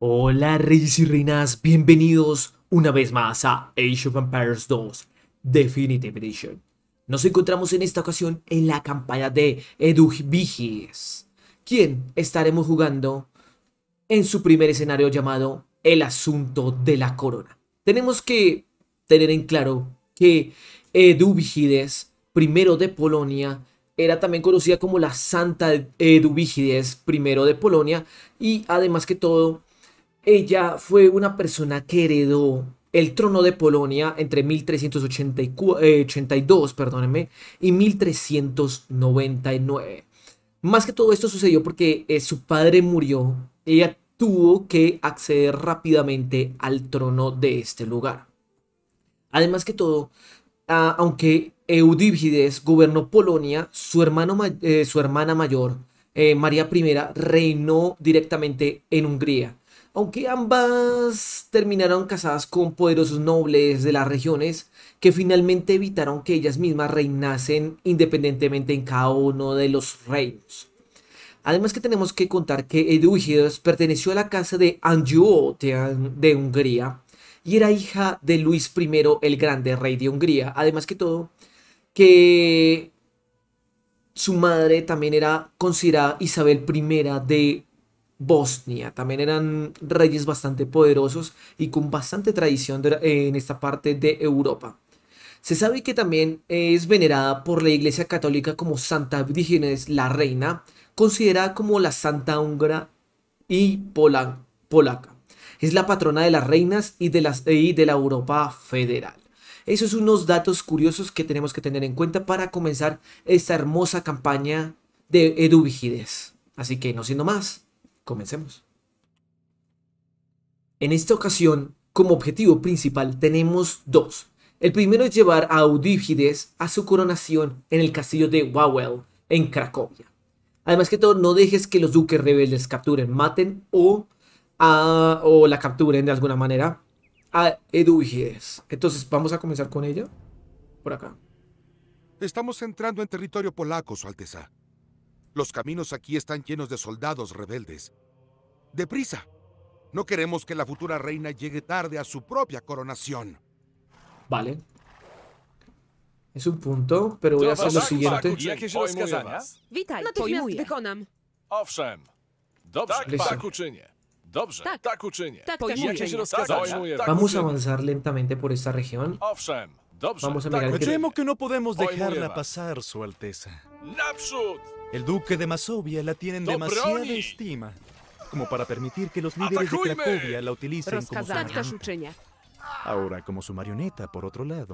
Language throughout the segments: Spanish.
Hola reyes y reinas, bienvenidos una vez más a Age of Empires 2 Definitive Edition. Nos encontramos en esta ocasión en la campaña de Eduviges, quien estaremos jugando en su primer escenario llamado El Asunto de la Corona. Tenemos que tener en claro que Eduviges I de Polonia era también conocida como la Santa Eduviges I de Polonia, y además que todo ella fue una persona que heredó el trono de Polonia entre 1382, perdónenme, y 1399. Más que todo esto sucedió porque su padre murió. Ella tuvo que acceder rápidamente al trono de este lugar. Además que todo, aunque Eudívides gobernó Polonia, su hermana mayor, María I, reinó directamente en Hungría. Aunque ambas terminaron casadas con poderosos nobles de las regiones que finalmente evitaron que ellas mismas reinasen independientemente en cada uno de los reinos. Además que tenemos que contar que Eduviges perteneció a la casa de Anjou de Hungría y era hija de Luis I el Grande, rey de Hungría. Además que todo, que su madre también era considerada Isabel I de Bosnia. También eran reyes bastante poderosos y con bastante tradición en esta parte de Europa. Se sabe que también es venerada por la Iglesia Católica como Santa Eudigenes la Reina, considerada como la Santa Húngara y Polaca. Es la patrona de las reinas y de la Europa Federal. Esos son unos datos curiosos que tenemos que tener en cuenta para comenzar esta hermosa campaña de Eduviges. Así que no siendo más, comencemos. En esta ocasión, como objetivo principal, tenemos dos. El primero es llevar a Eudiviges a su coronación en el castillo de Wawel, en Cracovia. Además que todo, no dejes que los duques rebeldes capturen, maten o la capturen de alguna manera a Eduviges. Entonces vamos a comenzar con ella. Por acá. Estamos entrando en territorio polaco, Su Alteza. Los caminos aquí están llenos de soldados rebeldes. ¡Deprisa! No queremos que la futura reina llegue tarde a su propia coronación. Vale. Es un punto, pero voy a hacer lo siguiente. Jakieś rozkazania? Witaj, Natychmiast pojmuję. wykonam. Owszem. Dobrze, Tak, tak uczynię. Dobrze, Tak. tak uczynię. Tak, Pojmuję. Jakieś tak, rozkazania? pojmuję. Tak Vamos a uczynię. avanzar lentamente por esta región. Owszem. Dobrze, Vamos a tak mirar Me que- uczynię. temo que no podemos Pojmuję dejarla was. pasar, Su Alteza. Naprzód! El duque de Masovia la tiene en ¡To demasiada broni! estima como para permitir que los líderes de ¡Atakujmy! Cracovia la utilicen como su Rozkazania. Tak też marioneta. uczynię. Ahora, como su marioneta, por otro lado,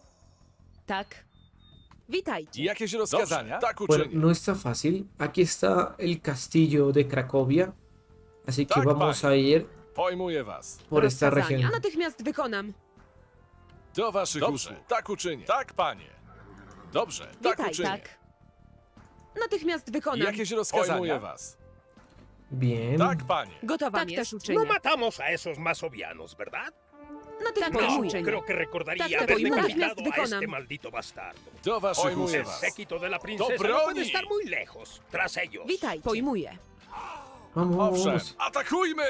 Tak. Witajcie. Jakieś rozkazania? Tak Bueno, uczynię. no está fácil. Aquí está el castillo de Cracovia. Así que Tak, vamos a panie. ir Pojmuję was. por esta Rozkazania. región. Natychmiast wykonam. Do waszych usług. Tak uczynię. Tak, panie. Dobrze, tak Witaj, uczynię. Tak. Natychmiast wykonam. Jakieś rozkazania? Pojmuję was. Bien. Tak, panie. Gotowa Tak jest. też No uczynię. matamos a esos masovianos, ¿verdad? Natychmiast Tak, No, uczynię. creo que recordaría Tak, tak, haber pojmuję. decapitado a Natychmiast este wykonam. maldito bastardo. Do waszych El usług. séquito de la princesa no broni! puede estar muy lejos. Tras ellos. Witajcie. Pojmuję. Vamos, vamos, Owszem, vamos. atakujmy!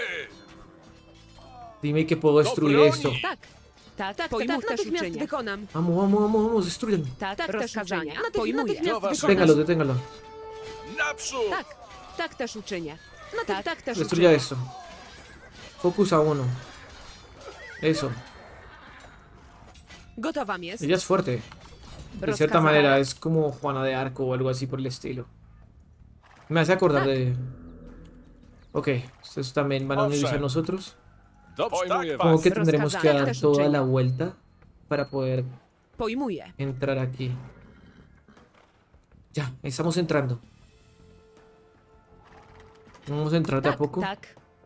Dime que puedo destruir broni! esto. Tak. Tak, Tak, pojmuję. tak, Też natychmiast uczynię. wykonam. Vamos, vamos, vamos, vamos, destruyan. Tak, Tak też rozkazania. uczynię. Pojmuję. Natychmiast Do waszych Deténgalo, wykonam. deténgalo. Naprzód! Tak. Tak też uczynię. Tak też Destruya uczynię. esto. Focus a uno. Eso. Gotowa jest. Ella es fuerte. De cierta Rozkazania. manera, es como Juana de Arco o algo así por el estilo. Me hace acordar de... Ok, estos también van a unirse a Owszem. nosotros. Dobrze, tak, Como panie. que tendremos que Rozkazania. dar Też toda uczynię. la vuelta para poder Pojmuję. entrar aquí. Ya, estamos entrando. Vamos a entrar de a Tak, poco. tak.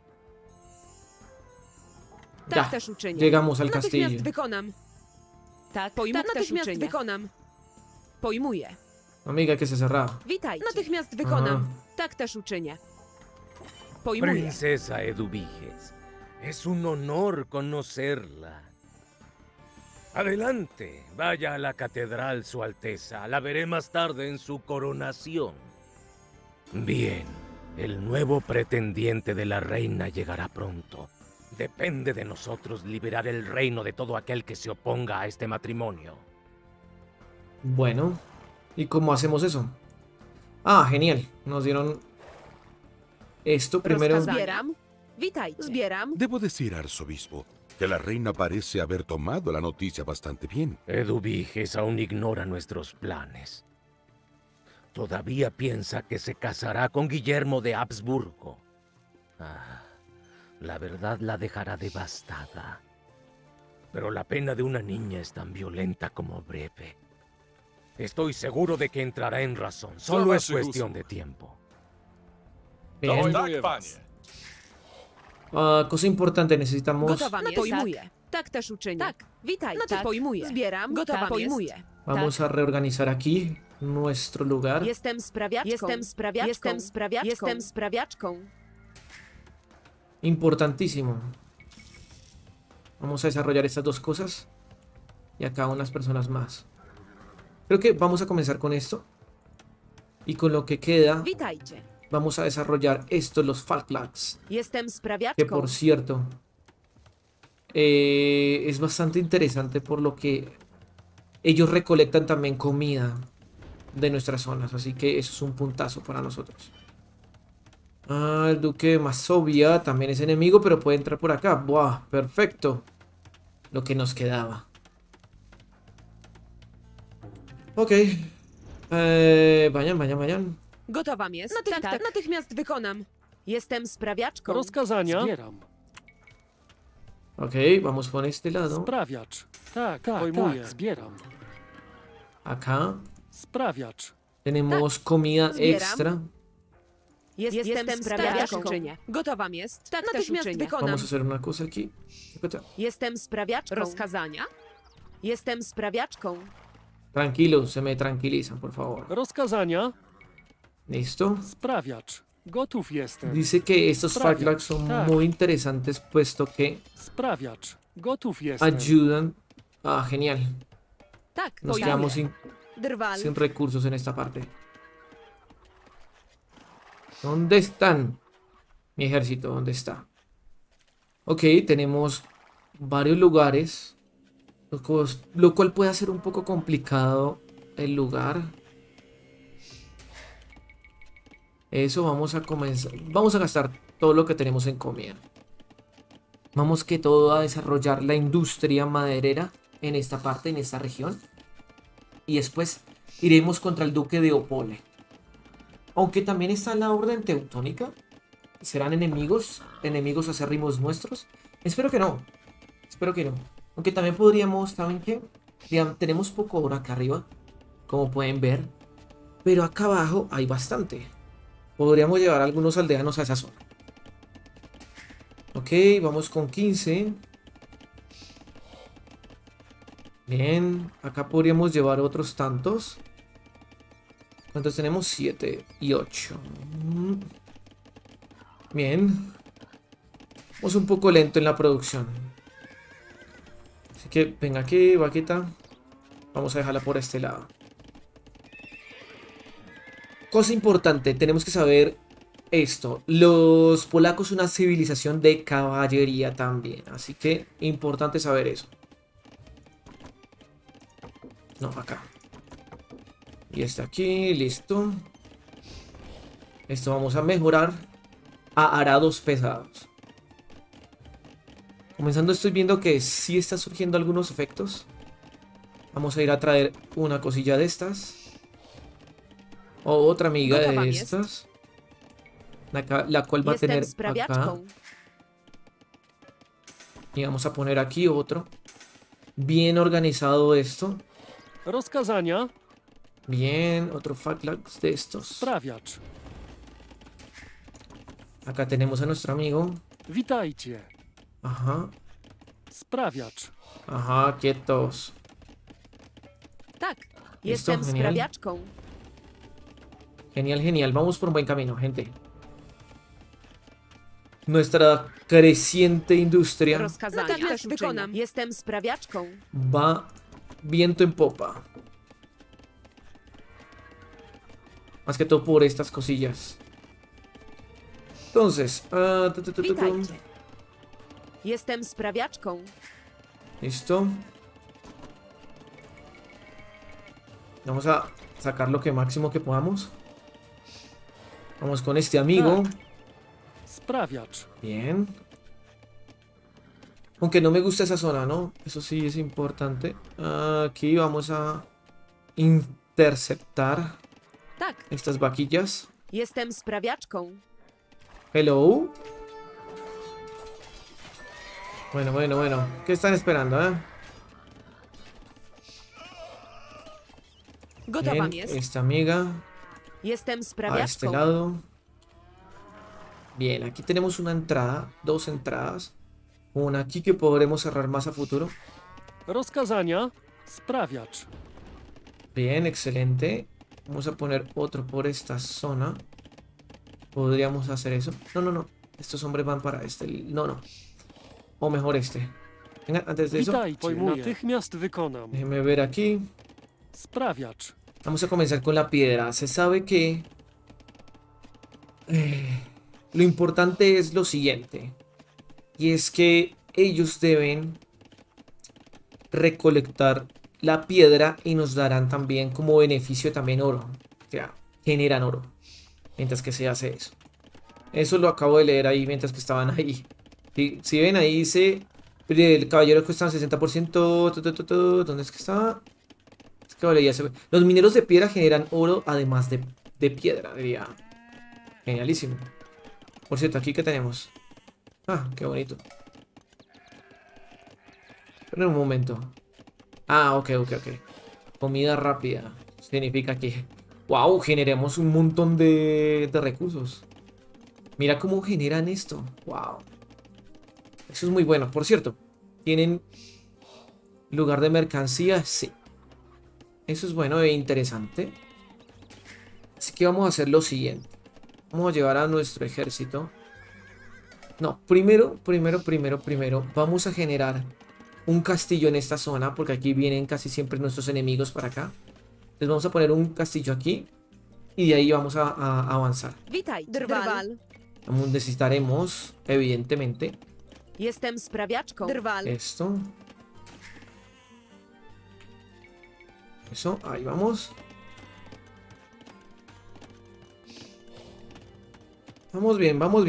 Ya, Tak też uczynię. llegamos al Natychmiast castillo. wykonam. Tak, Tak, też natychmiast uczynię. wykonam. Pojmuję. Amiga, que se cerraba. Witajcie. Natychmiast wykonam. Aha. Tak też uczynię. Pojmuję. Princesa Eduviges, es un honor conocerla. Adelante, vaya a la catedral, Su Alteza. La veré más tarde en su coronación. Bien, El nuevo pretendiente de la reina llegará pronto. Depende de nosotros liberar el reino de todo aquel que se oponga a este matrimonio. Bueno, ¿y cómo hacemos eso? Ah, genial. Nos dieron esto primero. Zbieram. Witajcie. Zbieram. Debo decir, arzobispo, que la reina parece haber tomado la noticia bastante bien. Eduviges aún ignora nuestros planes. Todavía piensa que se casará con Guillermo de Habsburgo. Ah, la verdad la dejará devastada. Pero la pena de una niña es tan violenta como breve. Estoy seguro de que entrará en razón. Solo es cuestión de tiempo. Bien. Tak, panie. Cosa importante, necesitamos... Gotowa jest. Pojmuję. Tak też uczynię. Tak. Witaj. Tak. Pojmuję. Zbieram. Gotowa pojmuję. Vamos a reorganizar aquí nuestro lugar. Jestem sprawiaczką. Jestem sprawiaczką. Jestem sprawiaczką. Jestem sprawiaczką. Importantísimo. Vamos a desarrollar estas dos cosas. Y acá unas personas más. Creo que vamos a comenzar con esto. Y con lo que queda, Witajcie. vamos a desarrollar estos, los Falklags. Jestem Que sprawiaczką. por cierto, es bastante interesante por lo que ellos recolectan también comida de nuestras zonas. Así que eso es un puntazo para nosotros. Ah, el duque de Masovia también es enemigo, pero puede entrar por acá. Buah, perfecto. Lo que nos quedaba. Ok. Vayan. Gotowam jest. Tak. Natychmiast wykonam. Jestem sprawiaczką. Rozkazania? Zbieram. Ok, vamos por este lado. Sprawiacz. Tak, pojmuję. Zbieram. Acá Sprawiacz. tenemos comida Zbieram. extra. Jestem sprawiaczką. Gotowam jest. Tak natychmiast wykonam. Vamos a hacer una cosa aquí. Jestem sprawiaczką. Rozkazania? Jestem sprawiaczką. Tranquilos, se me tranquilizan, por favor. Rozkazania? Listo. Sprawiacz. Gotów jestem. Dice que estos Falklags son muy interesantes, puesto que Sprawiacz. Gotów jestem. ayudan. Ah, genial. Tak, Nos pojmuję. quedamos Drwal. sin recursos en esta parte. ¿Dónde están? Mi ejército, ¿dónde está? Ok, tenemos varios lugares, lo cual puede hacer un poco complicado el lugar. Eso, vamos a comenzar. Vamos a gastar todo lo que tenemos en comida. Vamos que todo a desarrollar la industria maderera en esta parte, en esta región. Y después iremos contra el duque de Opole. Aunque también está la orden teutónica. ¿Serán enemigos? ¿Enemigos acérrimos nuestros? Espero que no. Espero que no. Aunque también podríamos, ¿saben qué? Digamos, tenemos poco oro acá arriba, como pueden ver. Pero acá abajo hay bastante. Podríamos llevar a algunos aldeanos a esa zona. Ok, vamos con 15. Bien, acá podríamos llevar otros tantos. ¿Cuántos tenemos? 7 y 8. Bien. Vamos un poco lento en la producción. Así que venga aquí, vaquita. Vamos a dejarla por este lado. Cosa importante, tenemos que saber esto. Los polacos son una civilización de caballería también. Así que importante saber eso. No, acá. Y está aquí, listo. Esto vamos a mejorar a arados pesados. Comenzando estoy viendo que sí está surgiendo algunos efectos. Vamos a ir a traer una cosilla de estas. O otra amiga de estas. La cual va a tener acá. Y vamos a poner aquí otro. Bien organizado esto. Rozkazania? Bien, otro Falklags de estos. Sprawiacz. Acá tenemos a nuestro amigo. Witajcie. Ajá. Sprawiacz. Ajá, quietos. Tak, Listo, jestem genial. sprawiaczką. Genial, genial. Vamos por un buen camino, gente. Nuestra creciente industria Rozkazania też wykonam. Jestem sprawiaczką. va viento en popa. Más que todo por estas cosillas. Entonces, Witajcie. Jestem sprawiaczką. listo. Vamos a sacar lo que máximo que podamos. Vamos con este amigo. Sprawiacz. Bien. Aunque no me gusta esa zona, ¿no? Eso sí es importante. Aquí vamos a interceptar Tak, estas vaquillas. jestem sprawiaczką. Hello. Bueno. ¿Qué están esperando, Gotowa Bien, jest. esta amiga Jestem a este sprawiaczką. lado. Bien, aquí tenemos una entrada, dos entradas. Una aquí que podremos cerrar más a futuro. Rozkazania. Sprawiacz. Bien, excelente. Vamos a poner otro por esta zona. Podríamos hacer eso. No. Estos hombres van para este. No. O mejor este. Venga, antes de eso, Witajcie. Pojmuję. Natychmiast wykonam. déjenme ver aquí. Sprawiacz. Vamos a comenzar con la piedra. Se sabe que lo importante es lo siguiente. Y es que ellos deben recolectar la piedra y nos darán también como beneficio también oro. O sea, generan oro. Mientras que se hace eso. Eso lo acabo de leer ahí mientras que estaban ahí. Si ven ahí dice... El caballero cuesta 60%. ¿Dónde es que estaba? Es que vale, ya se ve. Los mineros de piedra generan oro además de piedra. Diría. Genialísimo. Por cierto, aquí que tenemos. Ah, qué bonito. Pero un momento. Ah, ok. Comida rápida. Significa que... ¡Wow! Generemos un montón de recursos. Mira cómo generan esto. ¡Wow! Eso es muy bueno. Por cierto, ¿tienen lugar de mercancía? Sí. Eso es bueno e interesante. Así que vamos a hacer lo siguiente. Vamos a llevar a nuestro ejército. No, primero. Vamos a generar un castillo en esta zona. Porque aquí vienen casi siempre nuestros enemigos para acá. Entonces vamos a poner un castillo aquí. Y de ahí vamos a avanzar. Witaj, Drwal. Necesitaremos, evidentemente, Jestem sprawiaczką. Drwal. esto. Eso, ahí vamos. Vamos bien. Vamos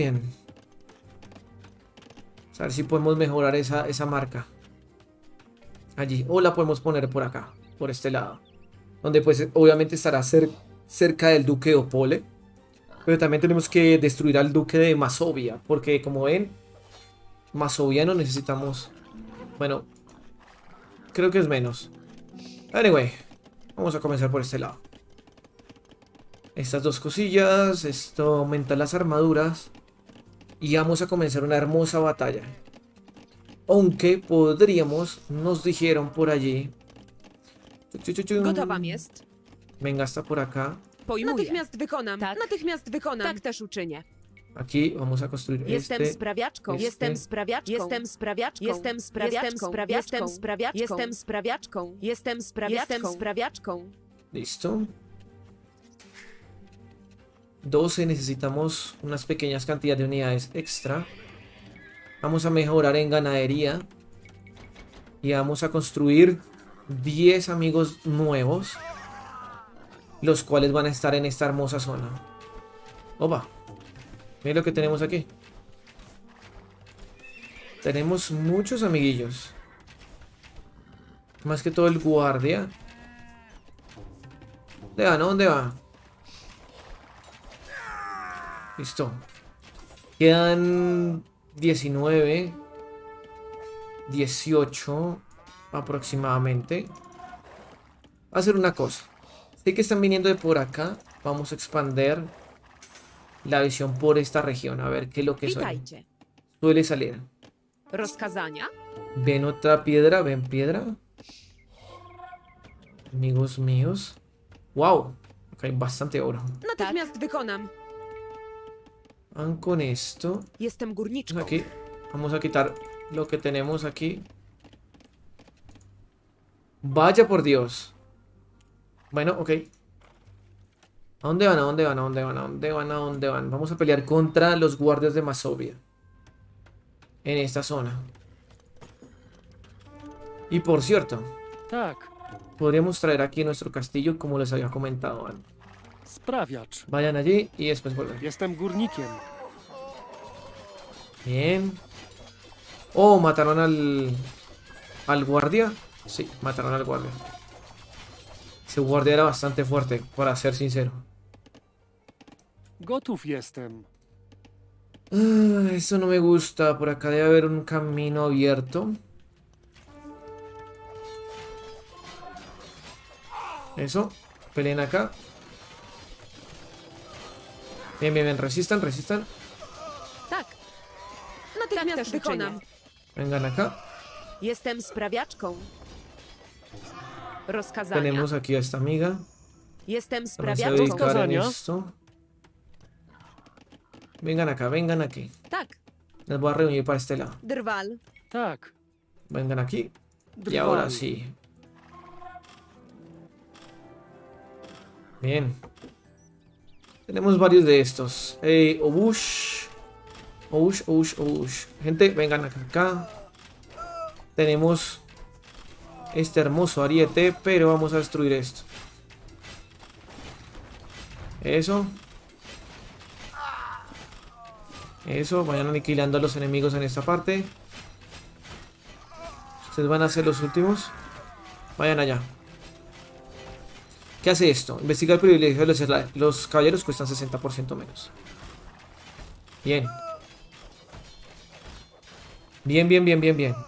a ver si podemos mejorar esa marca. Allí. O la podemos poner por acá. Por este lado. Donde pues obviamente estará cerca del duque de Opole. Pero también tenemos que destruir al duque de Masovia. Porque como ven, Masovia no necesitamos. Bueno, creo que es menos. Anyway, vamos a comenzar por este lado. Estas dos cosillas. Esto aumenta las armaduras. Y vamos a comenzar una hermosa batalla. Aunque podríamos, nos dijeron por allí. Gotowa jest. Venga hasta por acá. Pojmuję. Natychmiast wykonam. Tak. Natychmiast wykonam. Tak też uczynię. Aquí vamos a construir Jestem sprawiaczką. este. Jestem sprawiaczką. Jestem sprawiaczką. Jestem sprawiaczką. Jestem sprawiaczką. Jestem sprawiaczką. Jestem sprawiaczką. Jestem sprawiaczką. Listo. 12, necesitamos unas pequeñas cantidades de unidades extra. Vamos a mejorar en ganadería. Y vamos a construir 10 amigos nuevos. Los cuales van a estar en esta hermosa zona. Opa. Miren lo que tenemos aquí. Tenemos muchos amiguillos. Más que todo el guardia. ¿Dónde va? ¿No? ¿Dónde va? Listo. Quedan 19. 18 aproximadamente. Va a hacer una cosa. Sé que están viniendo de por acá. Vamos a expandir la visión por esta región. A ver qué es lo que Witajcie. suele salir. Rozkazania? Ven otra piedra. Ven piedra. Amigos míos. Wow. Acá hay bastante oro. Natychmiast wykonam. Van con esto. Jestem górniczką. Aquí. Vamos a quitar lo que tenemos aquí. Vaya por Dios. Bueno, ok. ¿A dónde van? ¿A dónde van? ¿A dónde van? ¿A dónde van? ¿A dónde van? Vamos a pelear contra los guardias de Masovia. En esta zona. Y por cierto, Tak. podríamos traer aquí nuestro castillo como les había comentado antes. Sprawiacz. Vayan allí y después vuelven. Jestem górnikiem. Bien. Oh, mataron al guardia. Sí, mataron al guardia. Ese guardia era bastante fuerte, para ser sincero. Gotów jestem. Eso no me gusta. Por acá debe haber un camino abierto. Eso. Peleen acá. Bien, bien, bien. Resistan, resistan. Tak. Natychmiast wykonam. Vengan acá. Jestem sprawiaczką. Rozkazania. Tenemos aquí a esta amiga. Jestem También se sprawiaczką. dedicar en Rozkazania. esto. Vengan acá, vengan aquí. Tak. Les voy a reunir para este lado. Drwal. Tak. Vengan aquí. Y Drwal. ahora sí. Bien. Tenemos varios de estos. Obush. Obush, Obush, Obush. Gente, vengan acá. Tenemos este hermoso ariete, pero vamos a destruir esto. Eso. Eso, vayan aniquilando a los enemigos en esta parte. Ustedes van a ser los últimos. Vayan allá. ¿Qué hace esto? Investiga el privilegio de los Slayer. Los caballeros cuestan 60% menos. Bien. Bien, bien, bien, bien, bien.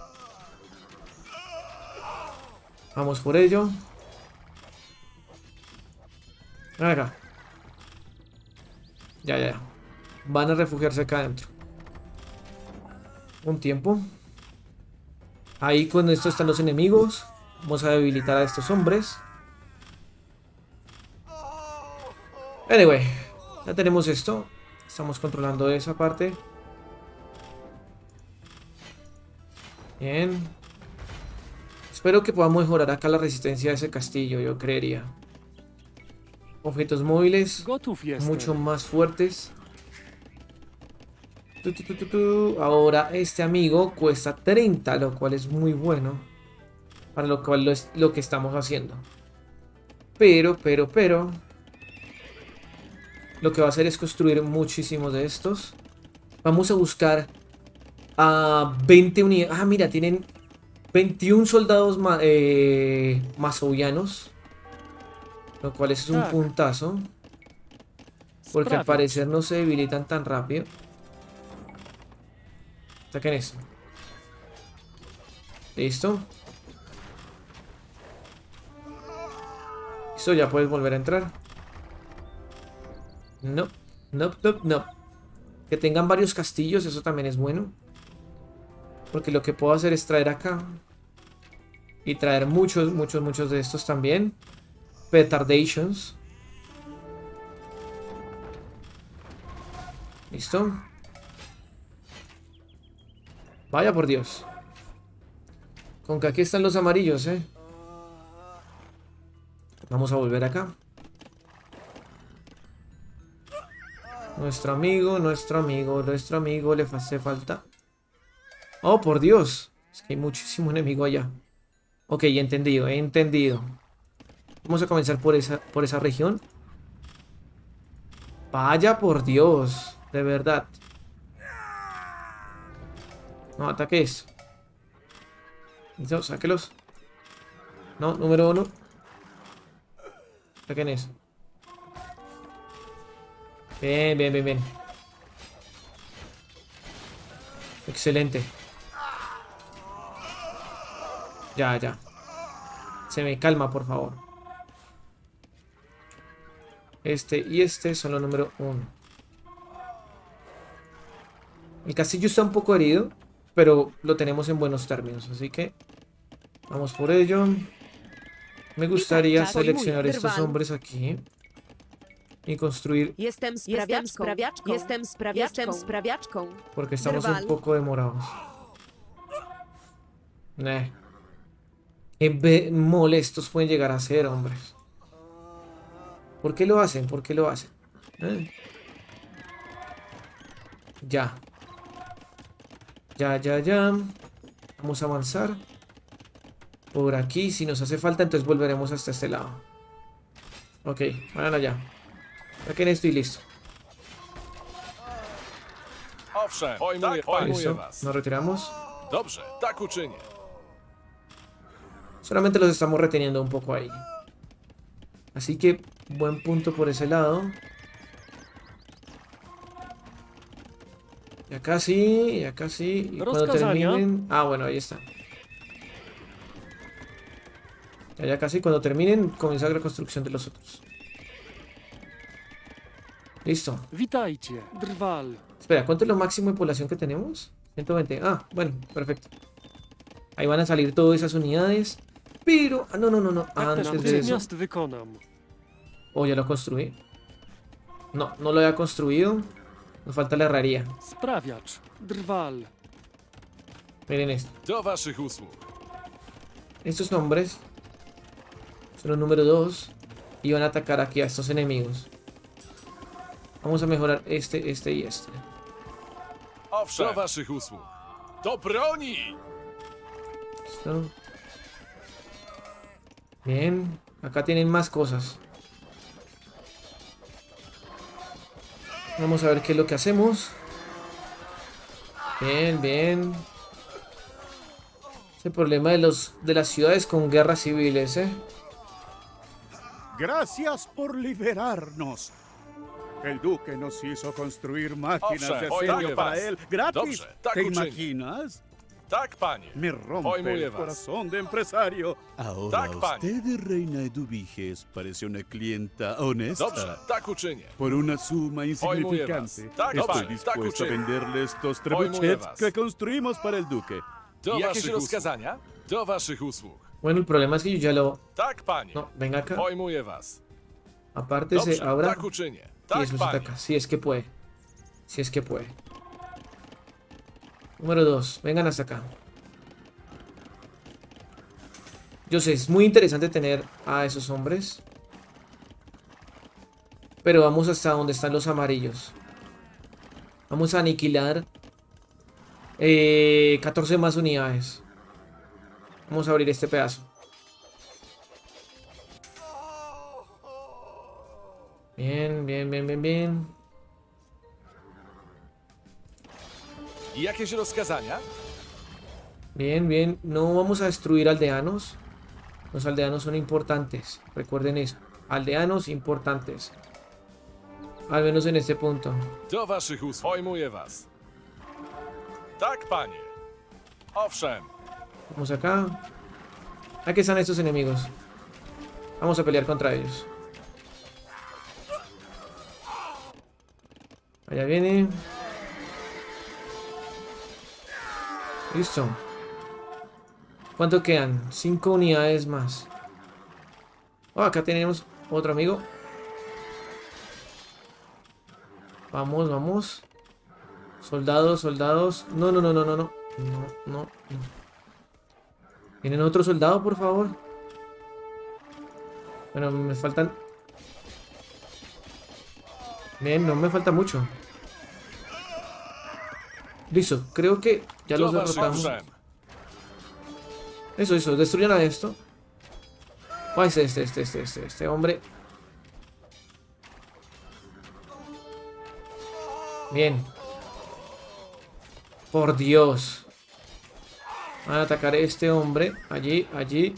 Vamos por ello. Ven acá. Ya, ya, ya. Van a refugiarse acá adentro. Un tiempo. Ahí con esto están los enemigos. Vamos a debilitar a estos hombres. Anyway, ya tenemos esto. Estamos controlando esa parte. Bien. Espero que podamos mejorar acá la resistencia de ese castillo, yo creería. Objetos móviles. Gotów jestem. Mucho más fuertes. Ahora este amigo cuesta 30, lo cual es muy bueno. Para lo cual es lo que estamos haciendo. Pero. Lo que va a hacer es construir muchísimos de estos. Vamos a buscar a 20 unidades. Ah, mira, tienen 21 soldados masovianos. Lo cual es un puntazo. Porque al parecer no se debilitan tan rápido. Saquen eso. Listo. Listo, ya puedes volver a entrar. No, no, no, no. Que tengan varios castillos, eso también es bueno. Porque lo que puedo hacer es traer acá. Y traer muchos de estos también. Petardations. Listo. Vaya por Dios. Con que aquí están los amarillos, Vamos a volver acá. Nuestro amigo le hace falta. Oh, por Dios. Es que hay muchísimo enemigo allá. Ok, entendido, he entendido. Vamos a comenzar por esa región. Vaya por Dios. De verdad. No, ataques. No, sáquelos. No, número 1. Saquen eso. Bien, bien, bien, bien. Excelente. Ya, ya. Se me calma, por favor. Este y este son los número 1. El castillo está un poco herido, pero lo tenemos en buenos términos, así que vamos por ello. Me gustaría seleccionar estos hombres aquí y construir. Jestem sprawiaczką. Porque estamos un poco demorados. Qué molestos pueden llegar a ser, hombres. ¿Por qué lo hacen? ¿Por qué lo hacen? ¿Eh? Ya. Ya. Vamos a avanzar. Por aquí, si nos hace falta, entonces volveremos hasta este lado. Ok, vayan allá. Saquen esto y listo. Owszem, pojmuję Listo, was. nos retiramos. Dobrze, tak uczynię. Solamente los estamos reteniendo un poco ahí. Así que, buen punto por ese lado. Y acá sí, y acá sí. Y cuando Rozkazania. terminen... Ah, bueno, ahí está. Ya casi, cuando terminen, comienza la reconstrucción de los otros. Listo. Witajcie, Drwal. Espera, ¿cuánto es lo máximo de población que tenemos? 120. Ah, bueno, perfecto. Ahí van a salir todas esas unidades. Pero... Ah, no. Jak też Antes de eso... natychmiast wykonam. Oh, ya lo construí. No lo había construido. Nos falta la herrería. Sprawiacz, Drwal. Miren esto. Do waszych usług. Estos hombres son los número 2 y van a atacar aquí a estos enemigos. Vamos a mejorar este y este. Owszem, do waszych usług. Do broni! Listo. Bien, acá tienen más cosas. Vamos a ver qué es lo que hacemos. Bien. Ese problema de las ciudades con guerras civiles, ¿eh? Gracias por liberarnos. El duque nos hizo construir máquinas de asedio para él gratis. Dobrze, tak ¿Te uczynię. imaginas? Tak, panie. Me rompe Pojmuję el was. corazón de empresario. Ahora Tak, panie. usted, reina Eduviges, parece una clienta honesta. Dobrze, tak uczynię. Por una suma insignificante, was. Tak, estoy panie, tak dispuesto a uczynię. venderle estos Pojmuję trebuchets was. que construimos para el duque. Do Jakieś waszych rozkazania? usług. Do waszych usług. Bueno, el problema es que yo ya lo... Tak, panie. No, venga acá. Pojmuję was. Aparte se Dobrze, abra tak uczynię. y Tak, después panie. ataca. Si es que puede. Número 2. Vengan hasta acá. Yo sé, es muy interesante tener a esos hombres. Pero vamos hasta donde están los amarillos. Vamos a aniquilar 14 más unidades. Vamos a abrir este pedazo. Bien. Jakieś rozkazania? Bien. No vamos a destruir aldeanos. Los aldeanos son importantes. Recuerden eso. Aldeanos importantes. Al menos en este punto. Do waszych usług. Pojmuję was. Tak, panie. Owszem. Vamos acá. Aquí están estos enemigos. Vamos a pelear contra ellos. Allá viene. Listo. ¿Cuánto quedan? 5 unidades más. Oh, acá tenemos otro amigo. Vamos. Soldados. No. No. ¿Tienen otro soldado, por favor? Bueno, me faltan... Bien, no me falta mucho. Listo, creo que ya los derrotamos. Eso, destruyan a esto. Oh, este hombre. Bien. Por Dios. Van a atacar a este hombre. Allí.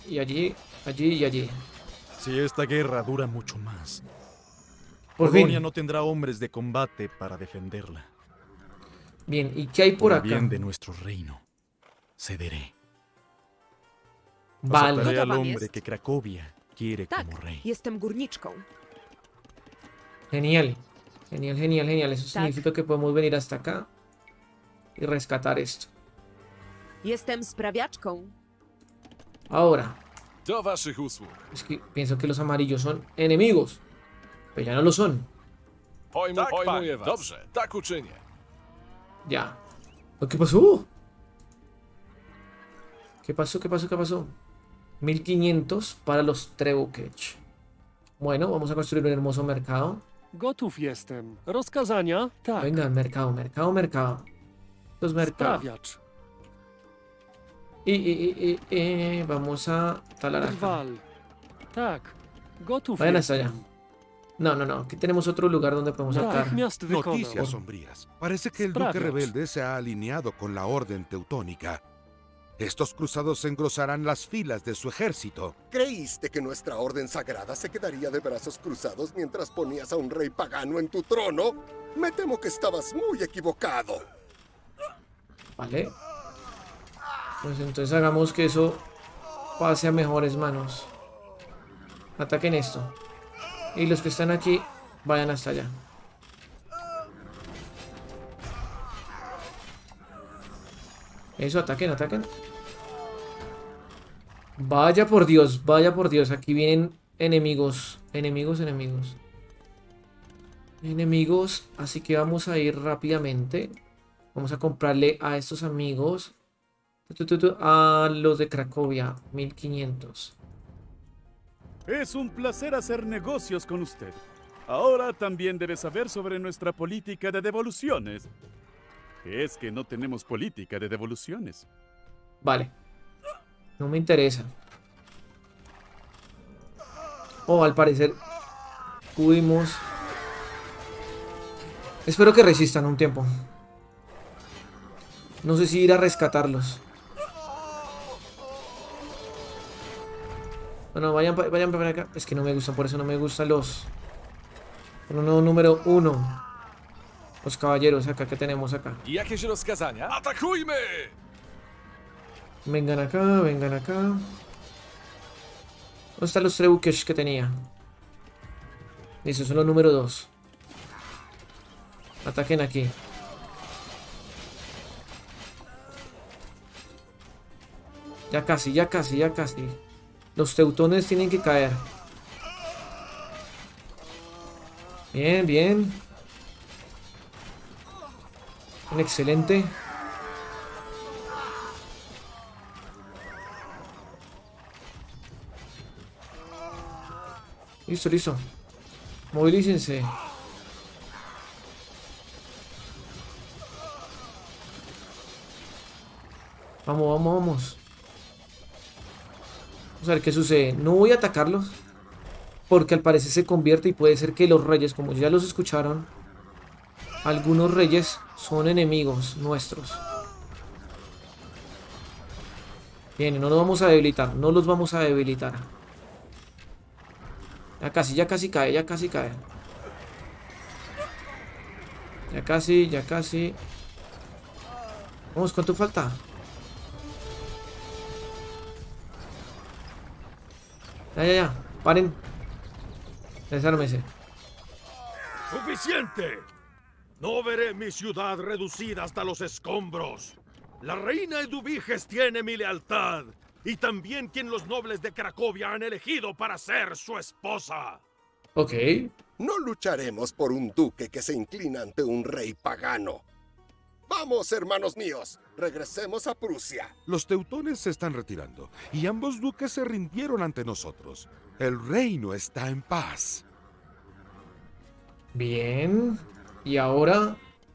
Si esta guerra dura mucho más, Por Polonia fin. no tendrá hombres de combate para defenderla. Bien, ¿y qué hay por el acá? bien de nuestro reino, cederé. Vale. Aceptaré al Gotowa hombre jest. que Cracovia quiere Tak, como rey. jestem górniczką. Genial. Eso significa que podemos venir hasta acá y rescatar esto. Jestem sprawiaczką. Ahora, Do waszych usług. es que pienso que los amarillos son enemigos. Pero ya no lo son. Tak, pojmuję was. Dobrze, tak uczynię. Ya. ¿Qué pasó? ¿Qué pasó? 1500 para los trebuchet. Bueno, vamos a construir un hermoso mercado. Gotów jestem. Rozkazania? Tak. Venga, mercado, mercado, mercado. Los mercados. Sprawiacz. Vamos a talar acá. Drwal. Tak. Gotów Vayan hasta allá. jestem. No, no, no. Aquí tenemos otro lugar donde podemos sacar. Natychmiast wykonam. Noticias sombrías. Parece que el duque Sprawiacz. rebelde se ha alineado con la orden teutónica. Estos cruzados engrosarán las filas de su ejército. ¿Creíste que nuestra orden sagrada se quedaría de brazos cruzados mientras ponías a un rey pagano en tu trono? Me temo que estabas muy equivocado. Vale. Pues entonces hagamos que eso pase a mejores manos. Ataquen esto. Y los que están aquí, vayan hasta allá. Eso, ataquen, ataquen. Vaya por Dios, vaya por Dios. Aquí vienen enemigos. Enemigos, enemigos. Enemigos. Así que vamos a ir rápidamente. Vamos a comprarle a estos amigos. A los de Cracovia. 1500. Es un placer hacer negocios con usted. Ahora también debe saber sobre nuestra política de devoluciones. Es que no tenemos política de devoluciones. Vale. No me interesa. Oh, al parecer pudimos. Espero que resistan un tiempo. No sé si ir a rescatarlos. Bueno, vayan para acá. Es que no me gustan, por eso no me gustan los... No, número 1. Los caballeros acá, ¿qué tenemos acá? Jakieś rozkazania? Atakujmy! Vengan acá, vengan acá. ¿Dónde están los trebuques que tenía? Listo, son los número 2. Ataquen aquí. Ya casi, ya casi, ya casi. Los teutones tienen que caer. Bien, bien. Excelente. Listo, listo. Movilícense. Vamos, vamos, vamos. Vamos a ver qué sucede. No voy a atacarlos, porque al parecer se convierte y puede ser que los reyes, como ya los escucharon, algunos reyes son enemigos nuestros. Bien, no los vamos a debilitar. No los vamos a debilitar. Ya casi cae, ya casi cae. Ya casi, ya casi. Vamos, ¿cuánto falta? Ya. Paren. Desármese. ¡Suficiente! No veré mi ciudad reducida hasta los escombros. La reina Eduviges tiene mi lealtad. Y también quien los nobles de Cracovia han elegido para ser su esposa. Ok. No lucharemos por un duque que se inclina ante un rey pagano. Vamos, hermanos míos, regresemos a Prusia. Los teutones se están retirando y ambos duques se rindieron ante nosotros. El reino está en paz. Bien. Y ahora...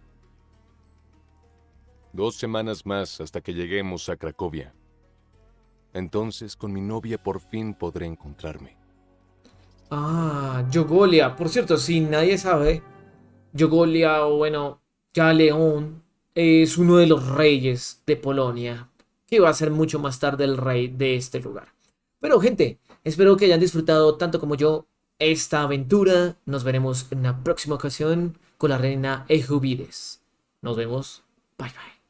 2 semanas más hasta que lleguemos a Cracovia. Entonces con mi novia por fin podré encontrarme. Ah, Jogolia. Por cierto, si nadie sabe, Jogolia, o bueno, ya León, es uno de los reyes de Polonia, que va a ser mucho más tarde el rey de este lugar. Pero gente, espero que hayan disfrutado tanto como yo esta aventura. Nos veremos en una próxima ocasión con la reina Eduviges. Nos vemos. Bye bye.